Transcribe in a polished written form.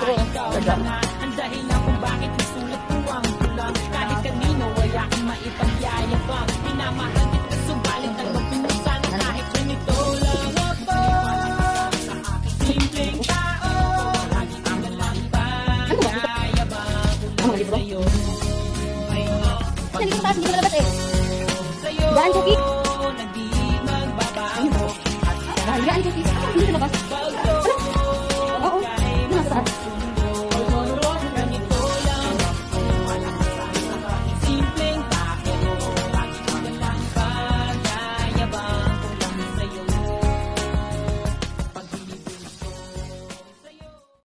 Ang dahilan kung bakit isulat ko ang tulang. Kahit kanino ay aking maipagyayabang. Minamahal kita subalit ang magpinusan. Kahit ganito lang ako, simpleng tao. Lagi ang nalang ipagyayabang ko sa'yo. Hindi ko taas, hindi ko malabas eh. Daan, Chucky.